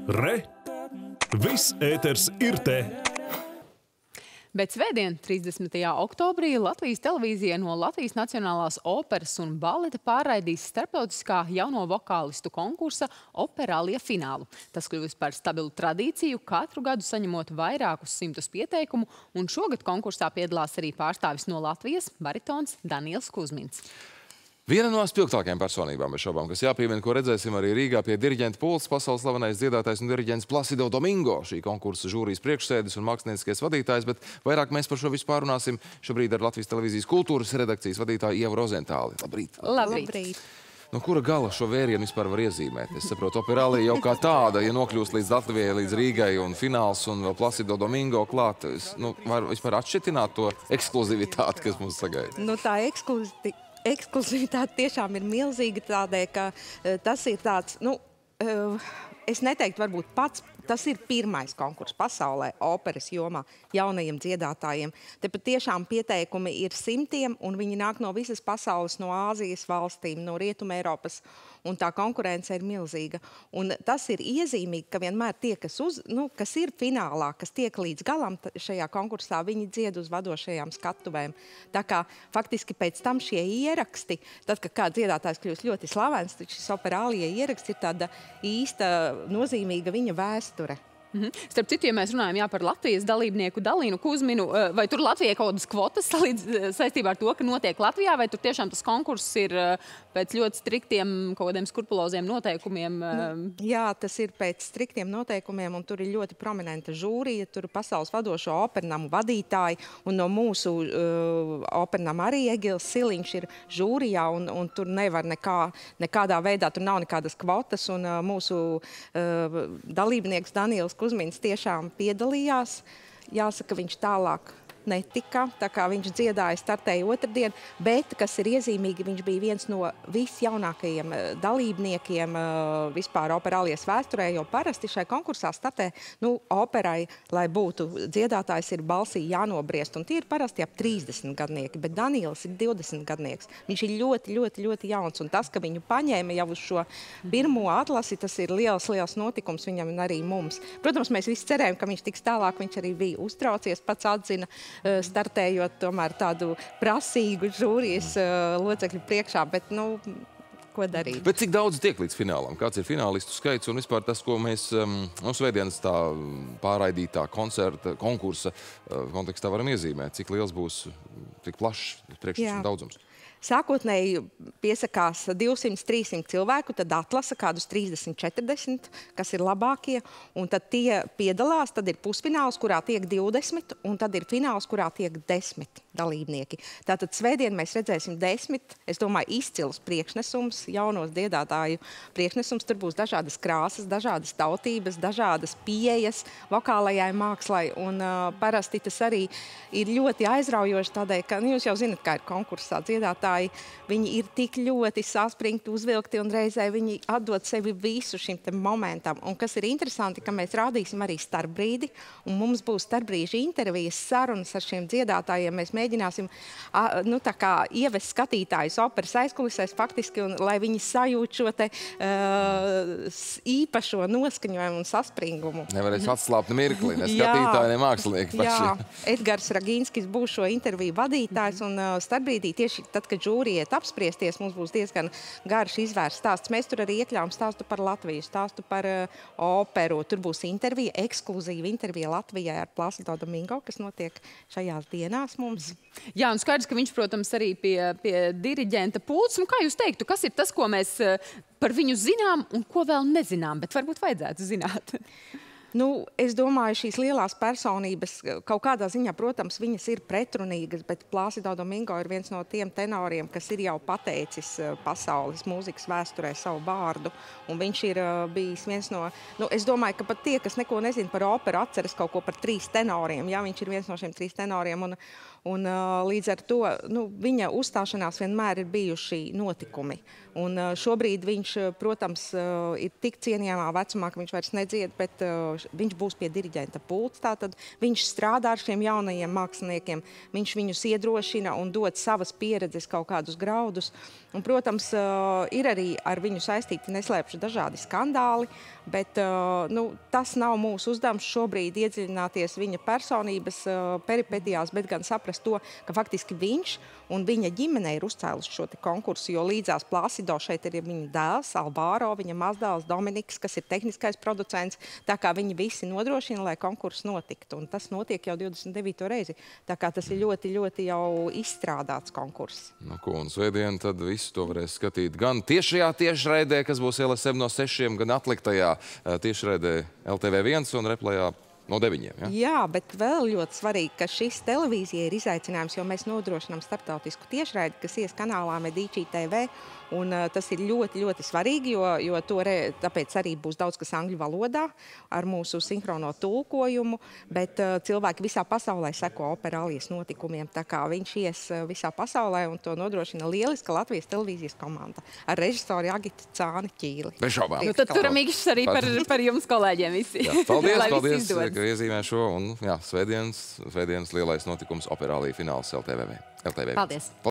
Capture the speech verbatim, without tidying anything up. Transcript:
Re! Viss ēters ir te! Bet svētdien, trīsdesmitajā oktobrī, Latvijas televīzija no Latvijas Nacionālās operas un baleta pārraidīs starptautiskā jauno vokālistu konkursa Operalia finālu. Tas kļuvis par stabilu tradīciju, katru gadu saņemot vairākus simtus pieteikumu, un šogad konkursā piedalās arī pārstāvis no Latvijas – baritons Daniels Kuzmins. Viena no spilgtākajām personībām bez šaubām, kas jāpiemina, ko redzēsim arī Rīgā pie diriģenta pults, pasaules slavenais dziedātājs un diriģents Placido Domingo, šī konkursa žūrijas priekšsēdis un mākslinieckais vadītājs, bet vairāk mēs par šo visu pārunāsim šobrīd ar Latvijas televīzijas kultūras redakcijas vadītāju Ievu Rozentāli. Labrīt! Labrīt! Labrīt. No kura gala šo vērienu vispār var iezīmēt? Es saprotu, Operalia jau kā tāda, ja nokļūst līdz Latvijai, līdz Rīgai un fināls un vēl Placido Domingo klāt, es, nu, var vispār atšķitināt to ekskluzivitāti, kas mums sagaida? Nu, tā ekskluzivitāte. Ekskluzivitāte tiešām ir milzīga tādēļ, ka uh, tas ir tāds, nu, uh, es neteiktu varbūt pats, tas ir pirmais konkurss pasaulē operas jomā jaunajiem dziedātājiem. Te pat tiešām pieteikumi ir simtiem, un viņi nāk no visas pasaules, no Āzijas valstīm, no Rietuma Eiropas, un tā konkurence ir milzīga. Un tas ir iezīmīgi, ka vienmēr tie, kas, uz, nu, kas ir finālā, kas tiek līdz galam šajā konkursā, viņi dzied uz vadošajām skatuvēm. Tā kā faktiski pēc tam šie ieraksti, tad, kad kāds dziedātājs kļūst ļoti slavens, tad šis Operalia ieraksts ir tāda īsta, nozīmīga viņa vēsture. Mhm. Starp citu, ja mēs runājam jā, par Latvijas dalībnieku Dalīnu Kuzminu, vai tur Latvijai kaut kādas kvotas saistībā ar to, ka notiek Latvijā, vai tur tiešām tas konkurss ir pēc ļoti striktiem kaut kādiem skrupuloziem noteikumiem? Jā, tas ir pēc striktiem noteikumiem, un tur ir ļoti prominenta žūrija, tur pasaules vadošo opernamu vadītāji, un no mūsu uh, opernama arī Egils Siliņš ir žūrijā, un, un tur nevar nekā, nekādā veidā, tur nav nekādas kvotas, un uh, mūsu uh, dalībnieks Daniels Kuzmins tiešām piedalījās. Jāsaka, viņš tālāk netika, tā kā viņš dziedāja, startēja otrdien, bet, kas ir iezīmīgi, viņš bija viens no visjaunākajiem dalībniekiem vispār Operalias vēsturē, jo parasti šai konkursā startē, nu, operai, lai būtu dziedātājs, ir balsī jānobriest, un tie ir parasti ap trīsdesmit gadnieki, bet Daniels ir divdesmit gadnieks. Viņš ir ļoti, ļoti, ļoti jauns, un tas, ka viņu paņēma jau uz šo pirmo atlasi, tas ir liels, liels notikums viņam un arī mums. Protams, mēs visi cerējam, ka viņš tiks tālāk, viņš arī bija uztraucies, pats atzina, startējot tomēr tādu prasīgu žūrijas locekļu priekšā, bet, nu, ko darīt? Bet cik daudz tiek līdz finālam? Kāds ir finālistu skaits un vispār tas, ko mēs no svētdienas tā pārraidītā koncerta, konkursa kontekstā varam iezīmēt? Cik liels būs, cik plašs priekšstats un daudzums? Sākotnēji piesakās divsimt trīsimt cilvēku, tad atlasa kādus trīsdesmit četrdesmit, kas ir labākie, un tad tie piedalās, tad ir pusfināls, kurā tiek divdesmit, un tad ir fināls, kurā tiek desmit dalībnieki. Tātad svētdien mēs redzēsim desmit, es domāju, izcils priekšnesums, jaunos dziedātāju priekšnesums, tur būs dažādas krāsas, dažādas tautības, dažādas pieejas vokālajai mākslai, un uh, parasti tas arī ir ļoti aizraujoši tādēļ, ka, nu, jūs jau zinat, kā ir konkursā dziedātāji, viņi ir tik ļoti saspringti, uzvilkti, un reizē viņi atdod sevi visu šim te momentam. Un kas ir interesanti, ka mēs rādīsim arī starpbrīdi, un mums būs starpbrīža intervijas, sarunas ar šiem dziedātājiem. Mēs mēģināsim, nu, tā kā ievest skatītājus operas aizkulisēs faktiski, un lai viņi sajūt šo te uh, īpašo noskaņojumu un saspringumu. Nevarēs atslāpt mirkli, ne skatītāji, ne mākslinieki paši. Jā, Edgars Ragīnskis būs šo interviju vadītājs, un uh, starpbrīdī tieši tad, kad žūrija iet apspriesties, mums būs diezgan garš izvērsts stāsts. Mēs tur arī iekļāvām stāstu par Latviju, stāstu par uh, operu. Tur būs intervija, ekskluzīva intervija Latvijai ar Placido Domingo, kas notiek šajās dienās mums. Jā, un skaidrs, ka viņš, protams, arī pie, pie diriģenta pults. Nu, kā jūs teiktu, kas ir tas, ko mēs par viņu zinām un ko vēl nezinām, bet varbūt vajadzētu zināt? Nu, es domāju, šīs lielās personības kaut kādā ziņā, protams, viņas ir pretrunīgas, bet Placido Domingo ir viens no tiem tenoriem, kas ir jau pateicis pasaules mūzikas vēsturē savu vārdu, un viņš ir bijis viens no, nu, es domāju, ka pat tie, kas neko nezina par operu, atceras kaut ko par trīs tenoriem, jā, viņš ir viens no šiem trīs tenoriem, un, un līdz ar to, nu, viņa uzstāšanās vienmēr ir bijuši notikumi, un šobrīd viņš, protams, ir tik cienījamā vecumā, ka viņš vairs nedzied, bet viņš būs pie diriģenta pults, tātad viņš strādā ar šiem jaunajiem māksliniekiem, viņš viņus iedrošina un dod savas pieredzes kaut kādus graudus. Un, protams, ir arī ar viņu saistīti neslēpšu dažādi skandāli, bet nu, tas nav mūsu uzdevums šobrīd iedziļināties viņa personības peripetijās, bet gan saprast to, ka faktiski viņš un viņa ģimene ir uzcēluši šo te konkursu, jo līdzās Plasido šeit ir viņa dēls, Alvaro, viņa mazdēls Dominiks, kas ir tehniskais producents, tā kā viņi visi nodrošina, lai konkurss notiktu. Un tas notiek jau divdesmit devīto reizi. Tā kā tas ir ļoti, ļoti jau izstrādāts konkurss. Nu, ko, un svētdien tad visu to varēs skatīt gan tiešajā tiešraidē, kas būs L S M no sešiem, gan atliktajā tiešraidē L T V viens un replejā no deviņiem. Ja? Jā, bet vēl ļoti svarīgi, ka šis televīzija ir izaicinājums, jo mēs nodrošinām starptautisku tiešraidi, kas ies kanālā Medici T V, un uh, tas ir ļoti, ļoti svarīgi, jo, jo to re, tāpēc arī būs daudz kas angļu valodā ar mūsu sinhrono tulkojumu, bet uh, cilvēki visā pasaulē seko Operālijas notikumiem, tā kā viņš ies uh, visā pasaulē, un to nodrošina lieliska Latvijas televīzijas komanda ar režisori Agitu Cāni Ķīli. Bez šaubām. Nu, tad turam īkšķis arī par, par jums, kolēģiem, visi. Jā, paldies, paldies, ka iezīmē šo, un jā, svētdienas, svētdienas lielais notikums Operālija fināls L T V. Paldies.